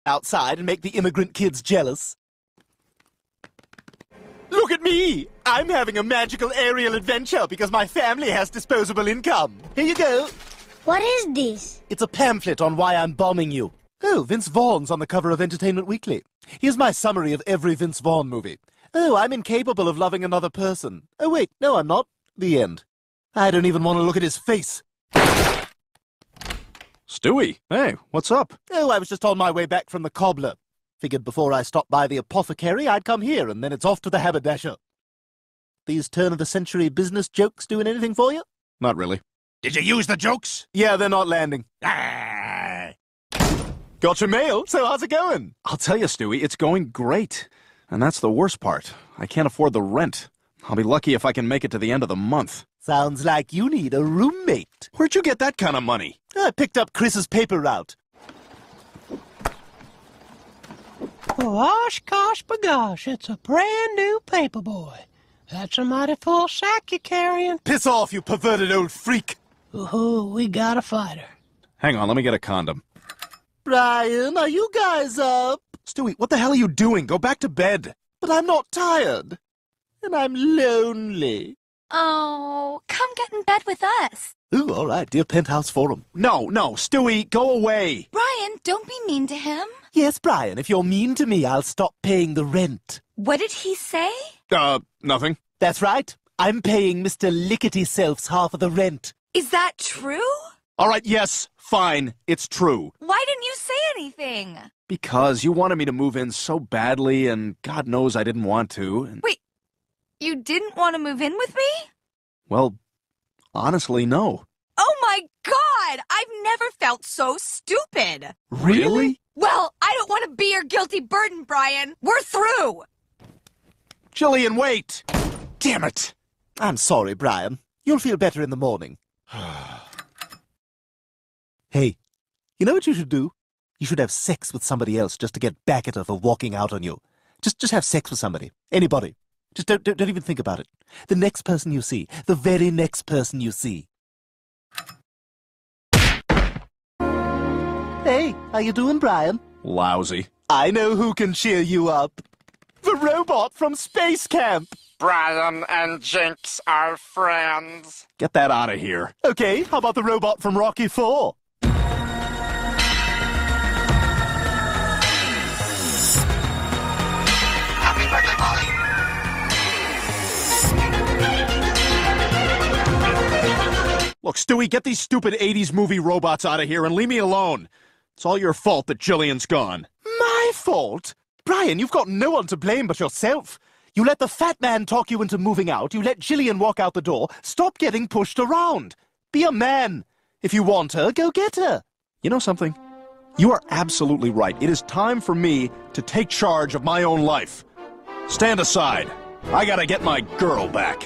outside and make the immigrant kids jealous. Look at me! I'm having a magical aerial adventure because my family has disposable income. Here you go. What is this? It's a pamphlet on why I'm bombing you. Oh, Vince Vaughn's on the cover of Entertainment Weekly. Here's my summary of every Vince Vaughn movie. Oh, I'm incapable of loving another person. Oh, wait, no, I'm not. The end. I don't even want to look at his face. Stewie, hey, what's up? Oh, I was just on my way back from the cobbler. Figured before I stopped by the apothecary, I'd come here, and then it's off to the haberdasher. These turn-of-the-century business jokes doing anything for you? Not really. Did you use the jokes? Yeah, they're not landing. Ah. Got your mail, so how's it going? I'll tell you, Stewie, it's going great. And that's the worst part. I can't afford the rent. I'll be lucky if I can make it to the end of the month. Sounds like you need a roommate. Where'd you get that kind of money? I picked up Chris's paper route. Gosh, gosh, bagosh, it's a brand new paperboy. That's a mighty full sack you're carrying. Piss off, you perverted old freak. Ooh, we got a fighter. Hang on, let me get a condom. Brian, are you guys up? Stewie, what the hell are you doing? Go back to bed. But I'm not tired. And I'm lonely. Oh, come get in bed with us. Ooh, all right, dear Penthouse Forum. No, Stewie, go away. Brian, don't be mean to him. Yes, Brian, if you're mean to me, I'll stop paying the rent. What did he say? Nothing. That's right. I'm paying Mr. Lickety-Self's half of the rent. Is that true? All right, yes, fine, it's true. Why didn't you say anything? Because you wanted me to move in so badly, and God knows I didn't want to. And... Wait, you didn't want to move in with me? Well, honestly, no. Oh my God! I've never felt so stupid! Really? Well, I don't want to be your guilty burden, Brian. We're through! Jillian, wait! Damn it! I'm sorry, Brian. You'll feel better in the morning. Hey, you know what you should do? You should have sex with somebody else just to get back at her for walking out on you. Just have sex with somebody. Anybody. Just don't even think about it. The next person you see. The very next person you see. Hey, how you doing, Brian? Lousy. I know who can cheer you up. The robot from Space Camp. Brian and Jinx are friends. Get that out of here. Okay, how about the robot from Rocky IV? Happy birthday, Molly. Look, Stewie, get these stupid 80s movie robots out of here and leave me alone. It's all your fault that Jillian's gone. My fault? Brian, you've got no one to blame but yourself. You let the fat man talk you into moving out. You let Jillian walk out the door. Stop getting pushed around. Be a man. If you want her, go get her. You know something? You are absolutely right. It is time for me to take charge of my own life. Stand aside. I gotta get my girl back.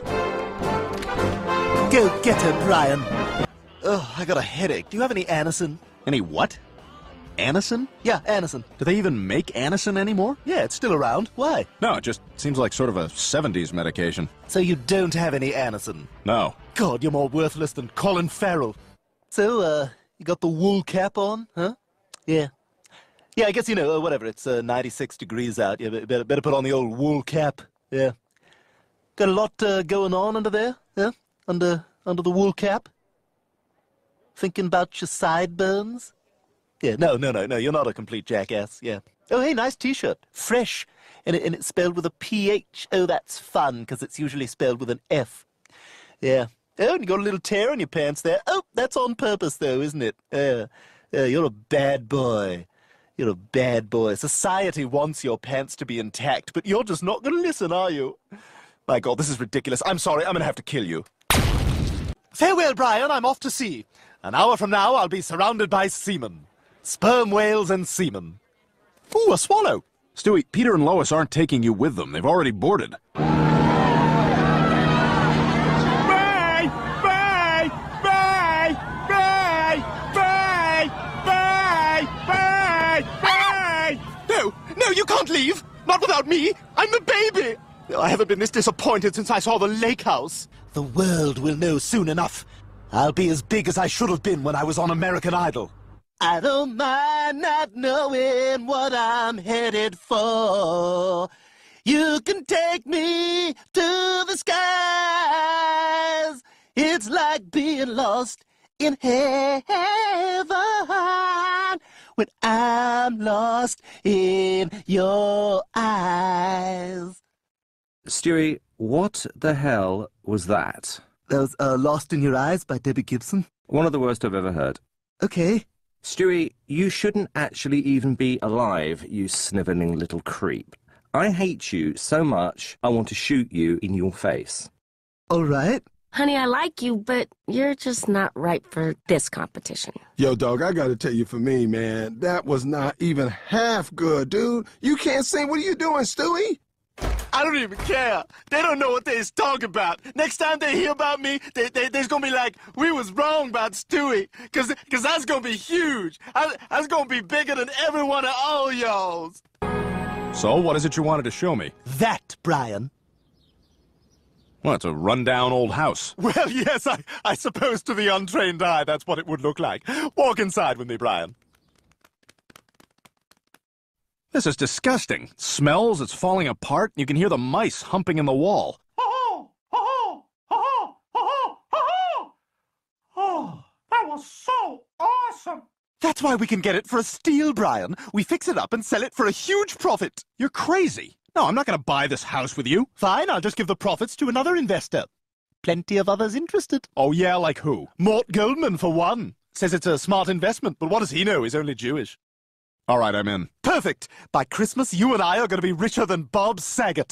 Go get her, Brian. Ugh, I got a headache. Do you have any Anacin? Any what? Anacin? Yeah, Anacin. Do they even make Anacin anymore? Yeah, it's still around. Why? No, it just seems like sort of a 70s medication. So you don't have any Anacin? No. God, you're more worthless than Colin Farrell. So, you got the wool cap on, huh? Yeah. Yeah, I guess, whatever, it's 96 degrees out. You better put on the old wool cap. Yeah. Got a lot going on under there, yeah? Under the wool cap? Thinking about your sideburns? Yeah, no, you're not a complete jackass, yeah. Oh, hey, nice T-shirt. Fresh. And it's spelled with a P-H. Oh, that's fun, because it's usually spelled with an F. Yeah. Oh, and you got a little tear in your pants there. Oh, that's on purpose, though, isn't it? You're a bad boy. You're a bad boy. Society wants your pants to be intact, but you're just not going to listen, are you? My God, this is ridiculous. I'm sorry, I'm going to have to kill you. Farewell, Brian, I'm off to sea. An hour from now, I'll be surrounded by seamen. Sperm whales and seamen. Ooh, a swallow. Stewie, Peter and Lois aren't taking you with them. They've already boarded. Bye! Bye! Bye! Bye! Bye! Bye! Bye! Bye! No, you can't leave. Not without me. I'm the baby. I haven't been this disappointed since I saw the lake house. The world will know soon enough. I'll be as big as I should have been when I was on American Idol. I don't mind not knowing what I'm headed for. You can take me to the skies. It's like being lost in heaven when I'm lost in your eyes. Stewie, what the hell was that? That was Lost in Your Eyes by Debbie Gibson. One of the worst I've ever heard. Okay. Stewie, you shouldn't actually even be alive, you snivelling little creep. I hate you so much, I want to shoot you in your face. All right. Honey, I like you, but you're just not right for this competition. Yo, dog, I gotta tell you, for me, man, that was not even half good, dude. You can't sing. What are you doing, Stewie? I don't even care. They don't know what they's talking about. Next time they hear about me, they's gonna be like, we was wrong about Stewie. Cause that's gonna be huge. That's gonna be bigger than every one of all y'all's. So, what is it you wanted to show me? That, Brian. Well, it's a rundown old house. Well, yes, I suppose to the untrained eye that's what it would look like. Walk inside with me, Brian. This is disgusting. It smells, it's falling apart, and you can hear the mice humping in the wall. Oh, that was so awesome. That's why we can get it for a steal, Brian. We fix it up and sell it for a huge profit. You're crazy. No, I'm not going to buy this house with you. Fine, I'll just give the profits to another investor. Plenty of others interested. Oh, yeah, like who? Mort Goldman, for one. Says it's a smart investment, but what does he know? He's only Jewish. All right, I'm in. Perfect. By Christmas, you and I are going to be richer than Bob Saget.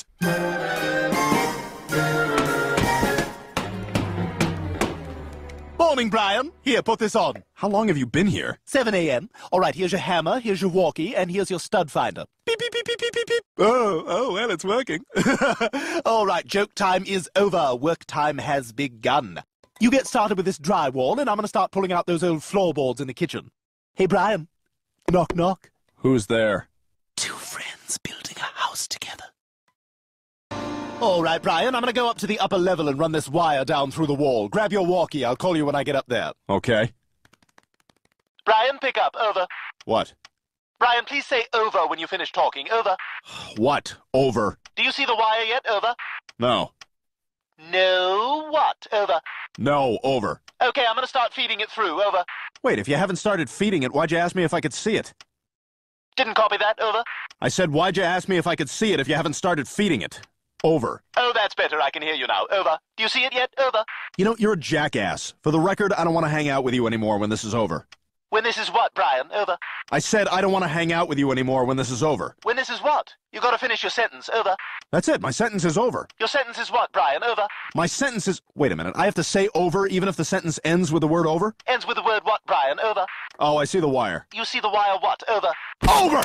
Morning, Brian. Here, put this on. How long have you been here? 7 a.m. All right, here's your hammer, here's your walkie, and here's your stud finder. Beep, beep, beep, beep, beep, beep, beep. Oh, well, it's working. All right, joke time is over. Work time has begun. You get started with this drywall, and I'm going to start pulling out those old floorboards in the kitchen. Hey, Brian. Knock, knock. Who's there? Two friends building a house together. All right, Brian, I'm going to go up to the upper level and run this wire down through the wall. Grab your walkie. I'll call you when I get up there. Okay. Brian, pick up. Over. What? Brian, please say over when you finish talking. Over. What? Over. Do you see the wire yet? Over. No. No what? Over. No, over. Okay, I'm going to start feeding it through. Over. Wait, if you haven't started feeding it, why'd you ask me if I could see it? Didn't copy that. Over. I said, why'd you ask me if I could see it if you haven't started feeding it? Over. Oh, that's better. I can hear you now. Over. Do you see it yet? Over. You know, you're a jackass. For the record, I don't want to hang out with you anymore when this is over. When this is what, Brian? Over. I said I don't want to hang out with you anymore when this is over. When this is what? You got to finish your sentence. Over. That's it. My sentence is over. Your sentence is what, Brian? Over. My sentence is... Wait a minute. I have to say over even if the sentence ends with the word over? Ends with the word what, Brian? Over. Oh, I see the wire. You see the wire what? Over. Over!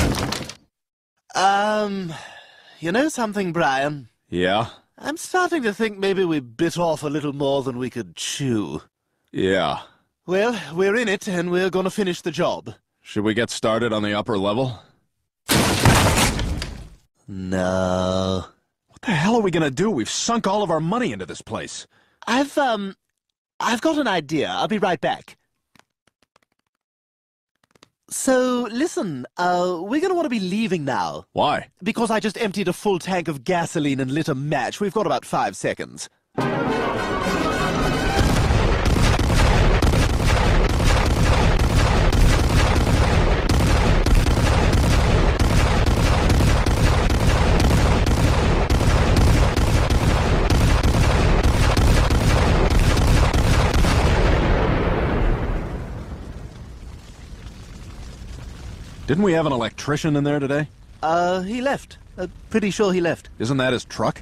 You know something, Brian? Yeah? I'm starting to think maybe we bit off a little more than we could chew. Yeah. Well, we're in it, and we're gonna finish the job. Should we get started on the upper level? No. What the hell are we gonna do? We've sunk all of our money into this place. I've got an idea. I'll be right back. So, listen, we're gonna want to be leaving now. Why? Because I just emptied a full tank of gasoline and lit a match. We've got about 5 seconds. Didn't we have an electrician in there today? He left. Pretty sure he left. Isn't that his truck?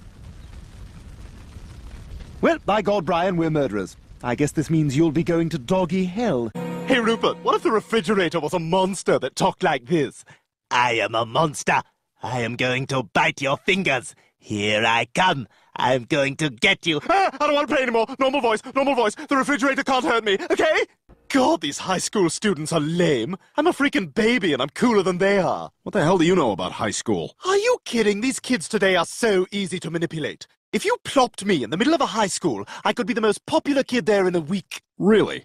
Well, by God, Brian, we're murderers. I guess this means you'll be going to doggy hell. Hey, Rupert, what if the refrigerator was a monster that talked like this? I am a monster. I am going to bite your fingers. Here I come. I'm going to get you. Ah, I don't want to play anymore. Normal voice, normal voice. The refrigerator can't hurt me, okay? God, these high school students are lame. I'm a freaking baby and I'm cooler than they are. What the hell do you know about high school? Are you kidding? These kids today are so easy to manipulate. If you plopped me in the middle of a high school, I could be the most popular kid there in a week. Really?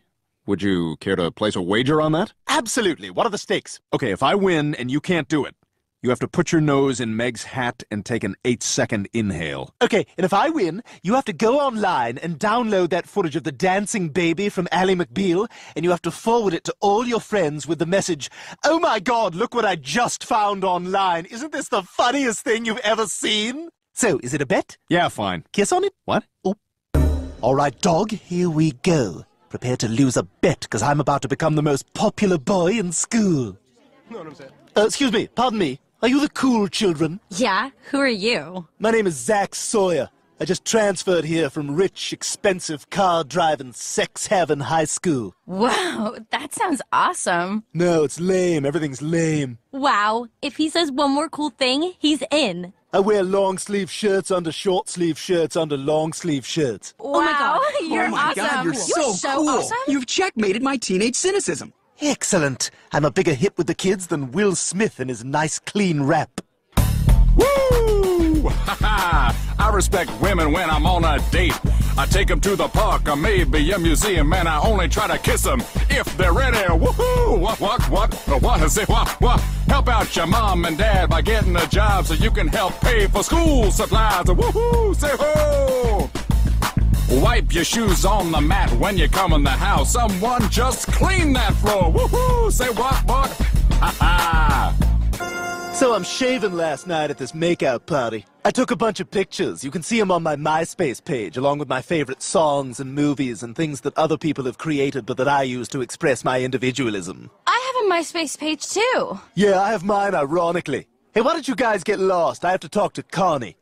Would you care to place a wager on that? Absolutely. What are the stakes? Okay, if I win and you can't do it, you have to put your nose in Meg's hat and take an 8-second inhale. Okay, and if I win, you have to go online and download that footage of the dancing baby from Ally McBeal, and you have to forward it to all your friends with the message, "Oh my God, look what I just found online. Isn't this the funniest thing you've ever seen?" So, is it a bet? Yeah, fine. Kiss on it? What? Oh. All right, dog, here we go. Prepare to lose a bet, because I'm about to become the most popular boy in school. You know what I'm saying? Excuse me, pardon me. Are you the cool children? Yeah, who are you? My name is Zach Sawyer. I just transferred here from rich, expensive, car-driving, sex-having high school. Wow, that sounds awesome. No, it's lame. Everything's lame. Wow, if he says one more cool thing, he's in. I wear long-sleeve shirts under short-sleeve shirts under long-sleeve shirts. Wow, oh my God. You're awesome. God, you're so cool. Awesome. You've checkmated my teenage cynicism. Excellent. I'm a bigger hit with the kids than Will Smith and his nice, clean rap. Woo! Ha-ha! I respect women when I'm on a date. I take them to the park or maybe a museum, and I only try to kiss them if they're ready. Woohoo! What? Say what? Help out your mom and dad by getting a job so you can help pay for school supplies. Woohoo! Say ho! Wipe your shoes on the mat when you come in the house. Someone just clean that floor. Woohoo! Say what? Ha ha! So I'm shaving last night at this makeout party. I took a bunch of pictures. You can see them on my MySpace page, along with my favorite songs and movies and things that other people have created but that I use to express my individualism. I have a MySpace page too. Yeah, I have mine, ironically. Hey, why don't you guys get lost? I have to talk to Connie.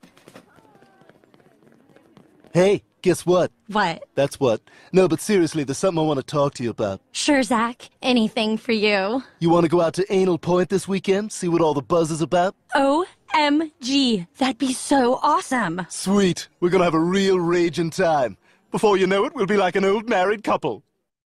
Hey, guess what? What? That's what. No, but seriously, there's something I want to talk to you about. Sure, Zach. Anything for you. You want to go out to Anal Point this weekend? See what all the buzz is about? OMG. That'd be so awesome. Sweet. We're gonna have a real raging time. Before you know it, we'll be like an old married couple.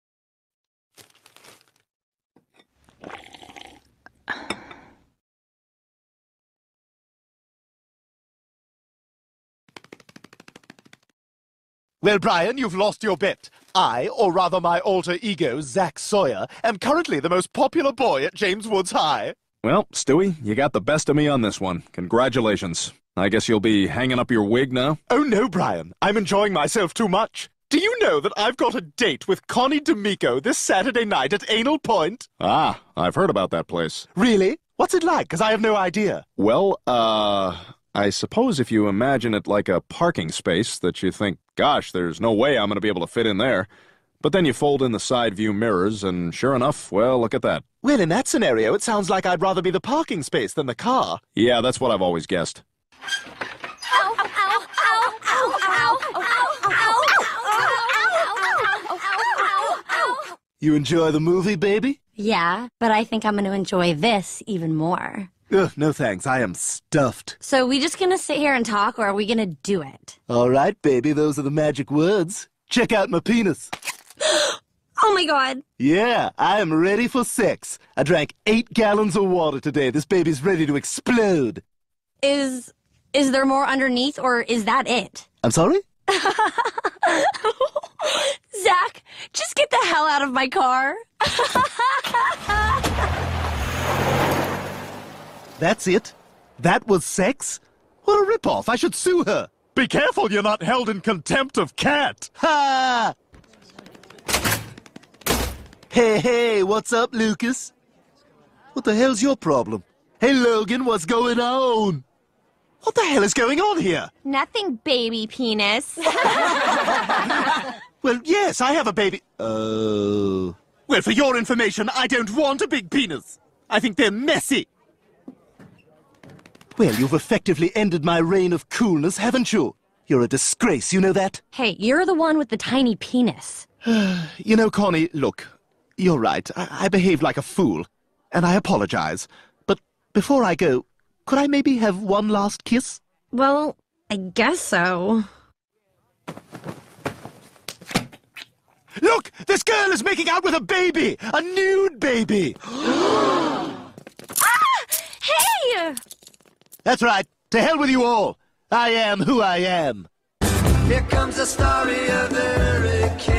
Well, Brian, you've lost your bet. I, or rather my alter ego, Zach Sawyer, am currently the most popular boy at James Woods High. Well, Stewie, you got the best of me on this one. Congratulations. I guess you'll be hanging up your wig now? Oh, no, Brian. I'm enjoying myself too much. Do you know that I've got a date with Connie D'Amico this Saturday night at Anal Point? Ah, I've heard about that place. Really? What's it like? 'Cause I have no idea. Well, I suppose if you imagine it like a parking space that you think, gosh, there's no way I'm going to be able to fit in there. But then you fold in the side view mirrors, and sure enough, well, look at that. Well, in that scenario, it sounds like I'd rather be the parking space than the car. Yeah, that's what I've always guessed. You enjoy the movie, baby? Yeah, but I think I'm going to enjoy this even more. Ugh, no thanks. I am stuffed. So we just going to sit here and talk, or are we going to do it? All right, baby, those are the magic words. Check out my penis. Oh my God. Yeah, I am ready for sex. I drank 8 gallons of water today. This baby's ready to explode. Is there more underneath, or is that it? I'm sorry? Zach, just get the hell out of my car. That's it? That was sex? What a ripoff. I should sue her. Be careful you're not held in contempt of cat. Ha! Hey, what's up, Lucas? What the hell's your problem? Hey, Logan, what's going on? What the hell is going on here? Nothing, baby penis. Well, yes, I have a baby. Oh. Well, for your information, I don't want a big penis. I think they're messy. Well, you've effectively ended my reign of coolness, haven't you? You're a disgrace, you know that? Hey, you're the one with the tiny penis. You know, Connie, look, you're right. I behaved like a fool, and I apologize. But before I go, could I maybe have one last kiss? Well, I guess so. Look! This girl is making out with a baby! A nude baby! Ah! Hey! That's right. To hell with you all. I am who I am. Here comes the story of Eric Kane.